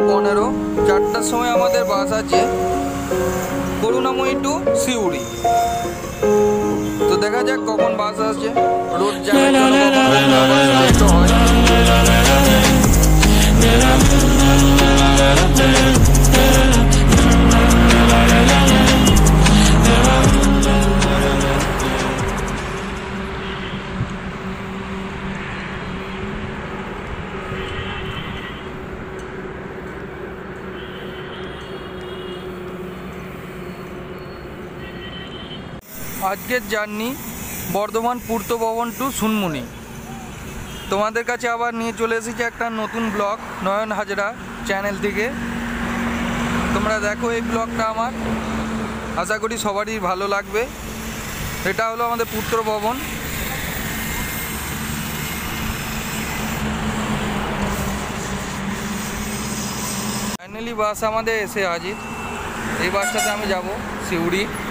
15 4টার সময় আমাদের বাস আছে করুণাময়ী টু সিউড়ি। তো দেখা যাক কখন বাস আসছে। রোড জ্যামের জন্য হয়। আজকের জার্নি বর্ধমান পূর্ত ভবন টু শুনমুনি। তোমাদের কাছে আবার নিয়ে চলে এসেছি একটা নতুন ব্লগ নয়ন হাজরা চ্যানেল থেকে। তোমরা দেখো এই ব্লগটা আমার, আশা করি সবারই ভালো লাগবে। এটা হলো আমাদের পূর্ত ভবন। ফাইনালি বাস আমাদের এসে হাজির। এই বাসটাতে আমি যাব সিউড়ি।